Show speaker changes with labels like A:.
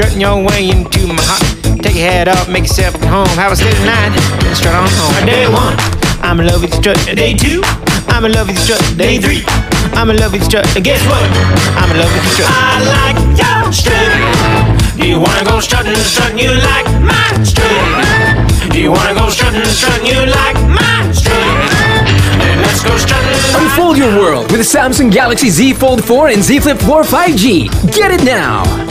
A: strutting your way into my heart. Take your head up, make yourself at home. Have a steady night, and strut on home. Day one, I'm in love with the strut. Day two, I'm in love with the strut. Day three, I'm in love with the strut. And guess what? I'm in love with the strut. I like your strut. Do you wanna go strutting, strutting? You like my strut? Do you wanna go strutting, strutting? You like my strut? Then let's go strutting.
B: Unfold your world with the Samsung Galaxy Z Fold 4 and Z Flip 4 5G. Get it now!